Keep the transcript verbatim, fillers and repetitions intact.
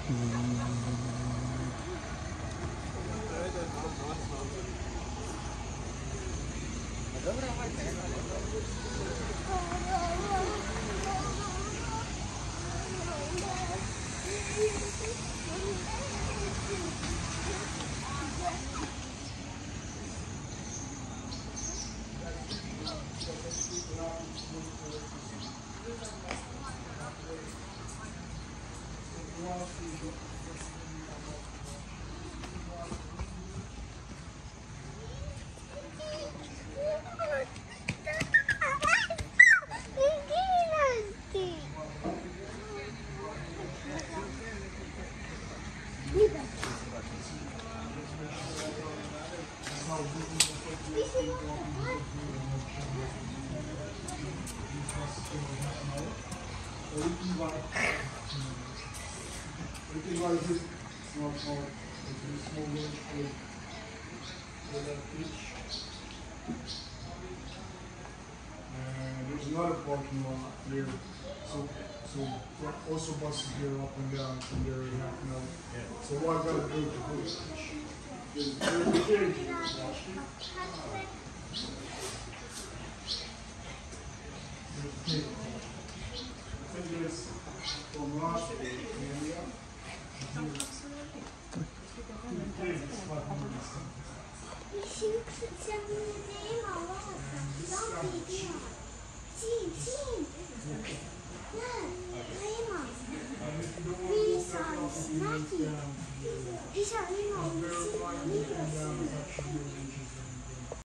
There's another parking lot here, so so also buses here up and down from there in half an hour. Yeah. So what I gotta do to go is there's a gate here, watch it. There's a gate.